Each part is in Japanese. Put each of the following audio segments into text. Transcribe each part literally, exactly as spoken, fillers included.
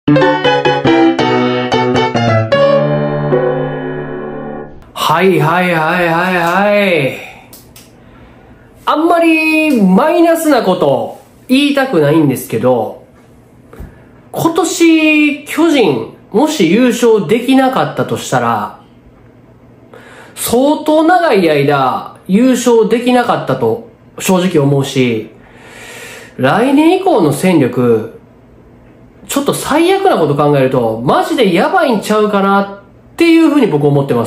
はいはいはいはいはい。あんまりマイナスなこと言いたくないんですけど、今年巨人もし優勝できなかったとしたら、相当長い間優勝できなかったと正直思うし、来年以降の戦力、ちょっと最悪なこと考えるとマジでやばいんちゃうかなっていうふうに僕思ってます。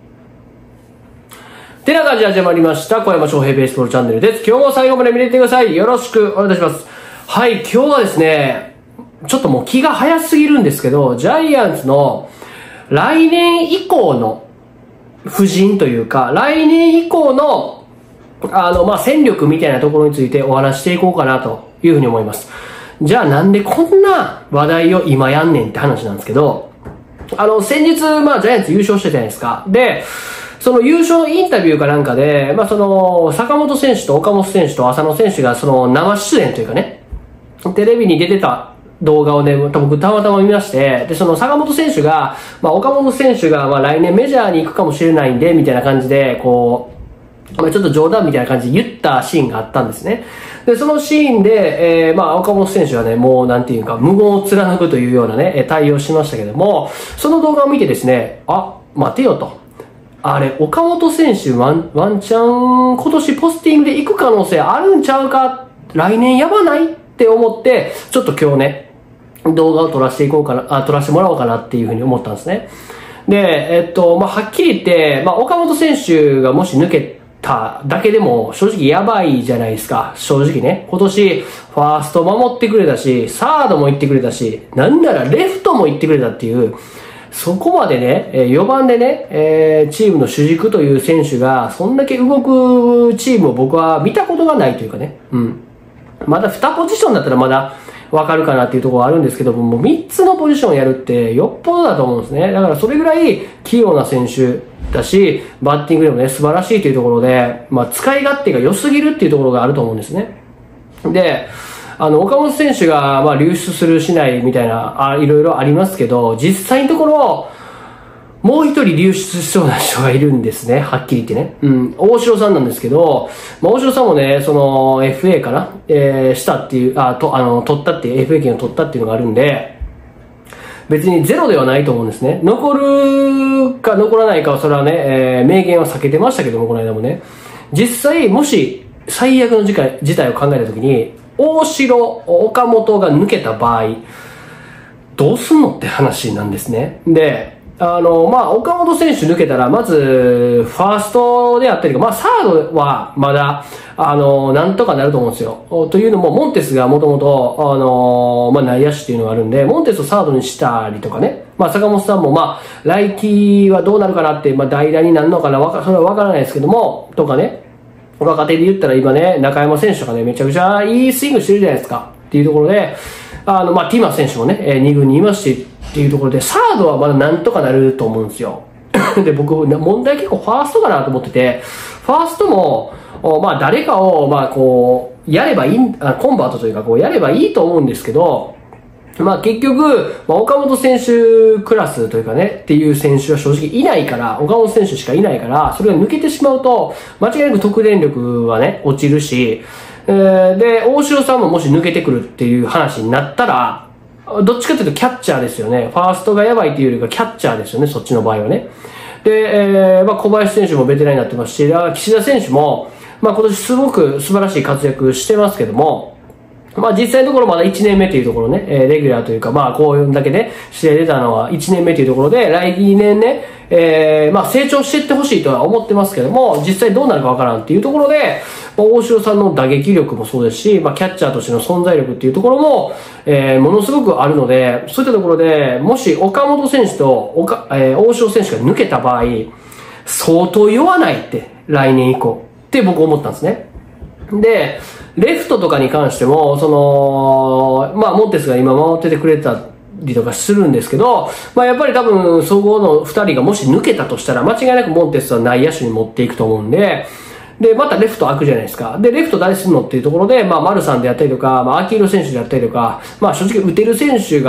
てな感じで始まりました小山翔平ベースボールチャンネルです。今日も最後まで見れてください。よろしくお願いします。はい、今日はですね、ちょっともう気が早すぎるんですけど、ジャイアンツの来年以降の布陣というか、来年以降のあの、まあ、戦力みたいなところについてお話していこうかなというふうに思います。じゃあなんでこんな話題を今やんねんって話なんですけど、あの、先日、まあ、ジャイアンツ優勝したじゃないですか。で、その優勝インタビューかなんかで、まあ、その、坂本選手と岡本選手と浅野選手がその生出演というかね、テレビに出てた動画をね、僕たまたま見まして、で、その坂本選手が、まあ、岡本選手が、まあ、来年メジャーに行くかもしれないんで、みたいな感じで、こう、まあ、ちょっと冗談みたいな感じで言ったシーンがあったんですね。で、そのシーンで、えー、まあ、岡本選手はね、もうなんていうか、無言を貫くというようなね、対応しましたけども、その動画を見てですね、あ、待てよと。あれ、岡本選手ワン、ワンチャン今年ポスティングで行く可能性あるんちゃうか、来年やばないって思って、ちょっと今日ね、動画を撮らせていこうかな、あ、撮らせてもらおうかなっていうふうに思ったんですね。で、えっと、まあ、はっきり言って、まあ、岡本選手がもし抜けただけでも正直やばいじゃないですか。正直ね。今年、ファースト守ってくれたし、サードも行ってくれたし、なんならレフトも行ってくれたっていう、そこまでね、よばんでね、えー、チームの主軸という選手が、そんだけ動くチームを僕は見たことがないというかね。うん。まだにポジションだったらまだわかるかなっていうところはあるんですけども、もうみっつのポジションやるってよっぽどだと思うんですね。だからそれぐらい器用な選手だし、バッティングでもね、素晴らしいというところで、まあ使い勝手が良すぎるっていうところがあると思うんですね。で、あの、岡本選手が、まあ、流出するしないみたいな、あ、いろいろありますけど、実際のところ、もう一人流出しそうな人がいるんですね。はっきり言ってね。うん。大城さんなんですけど、まあ、大城さんもね、その、エフエー かなえー、したっていう、あ、と、あの、取ったっていう、エフエー 権を取ったっていうのがあるんで、別にゼロではないと思うんですね。残るか残らないかは、それはね、えー、明言は避けてましたけども、この間もね。実際、もし、最悪の事態、事態を考えたときに、大城、岡本が抜けた場合、どうすんのって話なんですね。で、あの、まあ、岡本選手抜けたら、まず、ファーストであったりとか、まあ、サードはまだ、あの、なんとかなると思うんですよ。というのも、モンテスがもともと、あの、まあ、内野手っていうのがあるんで、モンテスをサードにしたりとかね。まあ、坂本さんも、まあ、来季はどうなるかなって、まあ、代打になるのかな、わか、それはわからないですけども、とかね。若手で言ったら今ね、中山選手とかね、めちゃくちゃいいスイングしてるじゃないですか。っていうところで、あの、まあ、ティマ選手もね、えー、に軍にいますし、っていうところで、サードはまだなんとかなると思うんですよ。で、僕、問題結構ファーストかなと思ってて、ファーストも、まあ、誰かを、まあ、こう、やればいい、コンバートというか、こう、やればいいと思うんですけど、まあ結局、まあ、岡本選手クラスというかね、っていう選手は正直いないから、岡本選手しかいないから、それが抜けてしまうと、間違いなく得点力はね、落ちるし、えー、で、大城さんももし抜けてくるっていう話になったら、どっちかというとキャッチャーですよね。ファーストがやばいっていうよりかキャッチャーですよね、そっちの場合はね。で、えー、まあ小林選手もベテランになってますし、岸田選手も、まあ今年すごく素晴らしい活躍してますけども、まあ実際のところまだいちねんめというところね、えー、レギュラーというか、まあこういうだけね、試合出たのはいちねんめというところで、来年ね、えー、まあ成長していってほしいとは思ってますけども、実際どうなるかわからんっていうところで、まあ、大城さんの打撃力もそうですし、まあキャッチャーとしての存在力っていうところも、えー、ものすごくあるので、そういったところで、もし岡本選手と岡、えー、大城選手が抜けた場合、相当弱ないって、来年以降って僕思ったんですね。で、レフトとかに関しても、その、まあ、モンテスが今回っててくれたりとかするんですけど、まあ、やっぱり多分、総合の二人がもし抜けたとしたら、間違いなくモンテスは内野手に持っていくと思うんで、で、またレフト開くじゃないですか。で、レフト誰するのっていうところで、まあ、丸さんであったりとか、まあ、秋広選手であったりとか、まあ、正直打てる選手が入って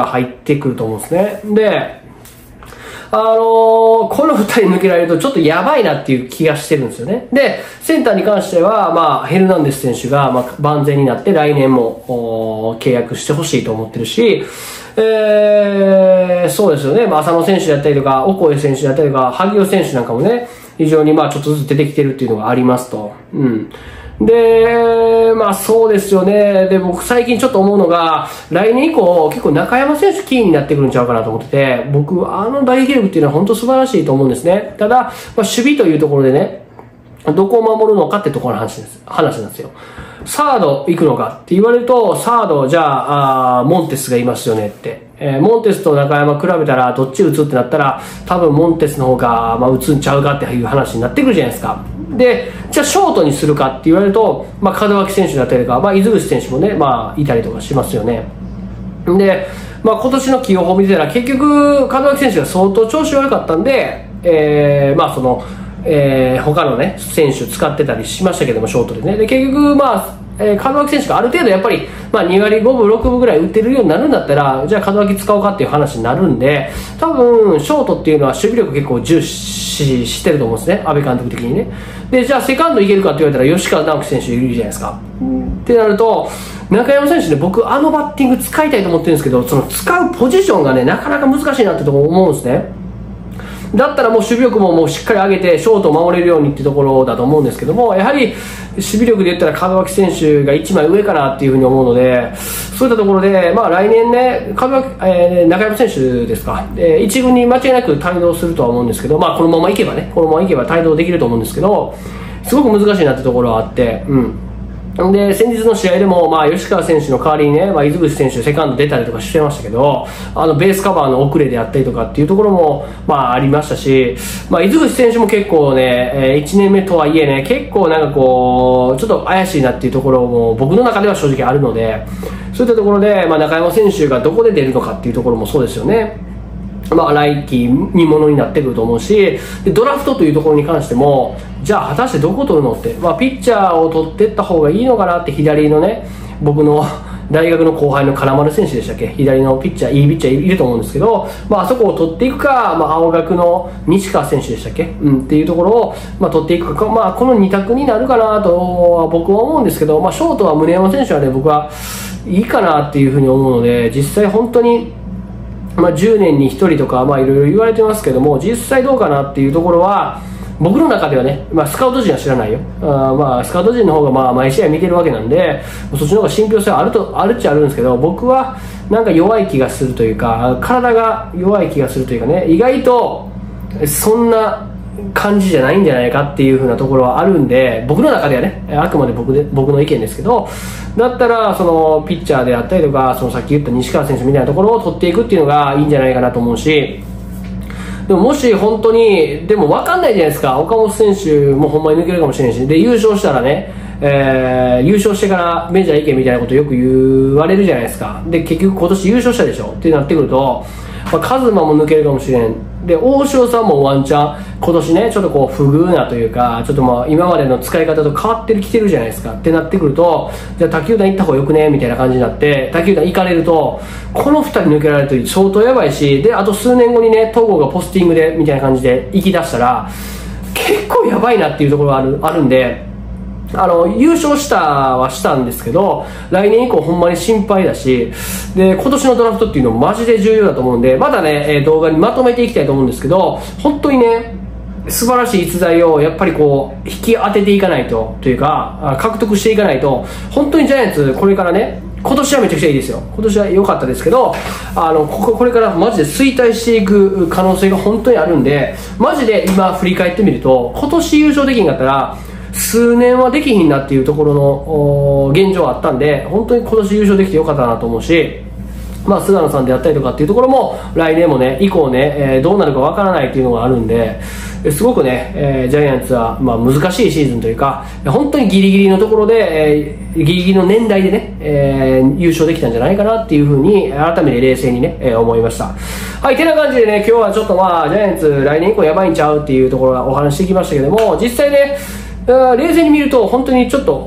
ってくると思うんですね。で、あのー、この二人抜けられるとちょっとやばいなっていう気がしてるんですよね。で、センターに関しては、まあ、ヘルナンデス選手が、まあ、万全になって来年も契約してほしいと思ってるし、えー、そうですよね。まあ、浅野選手だったりとか、オコエ選手だったりとか、萩尾選手なんかもね、非常にまあ、ちょっとずつ出てきてるっていうのがありますと。うん。で、まあそうですよね。で、僕最近ちょっと思うのが、来年以降結構中山選手キーになってくるんちゃうかなと思ってて、僕あの打撃力っていうのは本当素晴らしいと思うんですね。ただ、まあ、守備というところでね、どこを守るのかってところの話です。話なんですよ。サード行くのかって言われると、サードじゃあ、あモンテスがいますよねって。えー、モンテスと中山比べたらどっち打つってなったら、多分モンテスの方が、まあ、打つんちゃうかっていう話になってくるじゃないですか。で、じゃあショートにするかって言われると、まあ、門脇選手だったりとか、まあ、伊豆口選手もね、まあ、いたりとかしますよね。で、まあ、今年の起用法を見てたら、結局、門脇選手が相当調子悪かったんで、えー、まあ、その、えー、他のね、選手使ってたりしましたけども、ショートでね。で、結局、まあ、えー、門脇選手がある程度やっぱり、まあ、に割ごぶろくぶぐらい打ってるようになるんだったら、じゃあ門脇使おうかっていう話になるんで、多分、ショートっていうのは守備力結構重視してると思うんですね。安倍監督的にね。で、じゃあセカンドいけるかって言われたら、吉川直樹選手いるじゃないですか。ってなると、中山選手ね、僕あのバッティング使いたいと思ってるんですけど、その使うポジションがね、なかなか難しいなってところ思うんですね。だったらもう守備力ももうしっかり上げてショートを守れるようにっていうところだと思うんですけども、やはり守備力で言ったら門脇選手がいちまい上かなっていうふうに思うので、そういったところで、まあ来年ね、門脇、えー、中山選手ですか、えー、一軍に間違いなく帯同するとは思うんですけど、まあこのままいけばね、このままいけば帯同できると思うんですけど、すごく難しいなってところはあって、うん。で、先日の試合でも、まあ、吉川選手の代わりにね、まあ、伊豆口選手、セカンド出たりとかしてましたけど、あの、ベースカバーの遅れであったりとかっていうところも、まあ、ありましたし、まあ、伊豆口選手も結構ね、えー、いちねんめとはいえね、結構なんかこう、ちょっと怪しいなっていうところも、僕の中では正直あるので、そういったところで、まあ、中山選手がどこで出るのかっていうところもそうですよね。まあ、来季にものになってくると思うし、でドラフトというところに関しても、じゃあ果たしてどこを取るのって、まあ、ピッチャーを取っていった方がいいのかなって、左のね、僕の大学の後輩の金丸選手でしたっけ、左のピッチャー、いいピッチャーいると思うんですけど、まあ、あそこを取っていくか、まあ、青学の西川選手でしたっけ、うん、っていうところを、まあ、取っていくか、まあ、このに択になるかなとは僕は思うんですけど、まあ、ショートは宗山選手はね、僕はいいかなっていうふうに思うので、実際本当に、まあ、じゅうねんにひとりとか、まあ、いろいろ言われてますけども、実際どうかなっていうところは、僕の中ではね、まあ、スカウト陣は知らないよ。あまあ、スカウト陣の方がまあ毎試合見てるわけなんで、そっちの方が信憑性はあると、あるっちゃあるんですけど、僕はなんか弱い気がするというか、体が弱い気がするというかね、意外とそんな感じじゃないんじゃないかっていう風なところはあるんで、僕の中ではね、あくまで僕で僕の意見ですけど、だったらそのピッチャーであったりとか、そのさっき言った西川選手みたいなところを取っていくっていうのがいいんじゃないかなと思うし、でももし本当に、でも分かんないじゃないですか、岡本選手もほんまに抜けるかもしれないし、で優勝したらね、えー、優勝してからメジャー行けみたいなことよく言われるじゃないですか。で結局今年優勝したでしょってなってくると、まあ、カズマも抜けるかもしれん。で大城さんもワンチャン今年ね、ちょっとこう不遇なというか、ちょっとまあ今までの使い方と変わってきてるじゃないですかってなってくると、じゃあ他球団行った方がよくねみたいな感じになって、他球団行かれるとこのふたり抜けられると相当やばいし、であと数年後にね、戸郷がポスティングでみたいな感じで行き出したら結構やばいなっていうところがあるあるんで、あの優勝したはしたんですけど、来年以降ほんまに心配だし、で今年のドラフトっていうのもマジで重要だと思うんで、まだね動画にまとめていきたいと思うんですけど、本当にね素晴らしい逸材をやっぱりこう引き当てていかないとというか、獲得していかないと、本当にジャイアンツこれからね、今年はめちゃくちゃいいですよ、今年は良かったですけど、あのこここれからマジで衰退していく可能性が本当にあるんで、マジで今振り返ってみると、今年優勝できんかったら数年はできひんなっていうところの現状はあったんで、本当に今年優勝できてよかったなと思うし、まあ、菅野さんであったりとかっていうところも来年もね以降ね、えー、どうなるかわからないっていうのがあるんで、すごくね、えー、ジャイアンツは、まあ、難しいシーズンというか、本当にギリギリのところで、えー、ギリギリの年代でね、えー、優勝できたんじゃないかなっていうふうに改めて冷静にね、えー、思いました。はい、てな感じでね、今日はちょっとまあジャイアンツ来年以降やばいんちゃうっていうところはお話してきましたけども、実際ね冷静に見ると本当にちょっと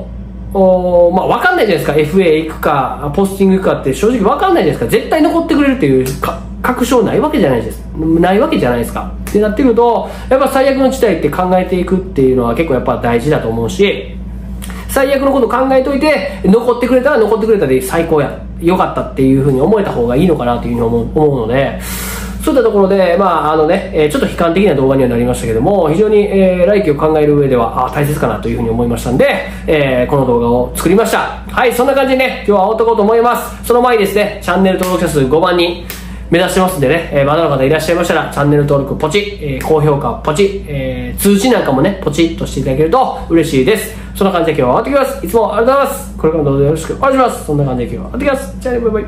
おまあ、わかんないじゃないですか。エフエー 行くか、ポスティング行くかって正直わかんないじゃないですか。絶対残ってくれるっていうか確証ないわけじゃないです。ないわけじゃないですか。ってなってくると、やっぱ最悪の事態って考えていくっていうのは結構やっぱ大事だと思うし、最悪のこと考えといて、残ってくれたら残ってくれたで最高や。良かったっていうふうに思えた方がいいのかなというふうに思う思うので、そういったところで、まあ、あのね、えー、ちょっと悲観的な動画にはなりましたけども、非常に、えー、来期を考える上では、あ大切かなというふうに思いましたんで、えー、この動画を作りました。はい、そんな感じでね、今日は終わっていこうと思います。その前にですね、チャンネル登録者数ごまんにん目指してますんでね、えー、まだの方いらっしゃいましたら、チャンネル登録ポチ、えー、高評価ポチ、えー、通知なんかもね、ポチッとしていただけると嬉しいです。そんな感じで今日は終わってきます。いつもありがとうございます。これからもどうぞよろしくお願いします。そんな感じで今日は終わってきます。じゃあね、バイバイ。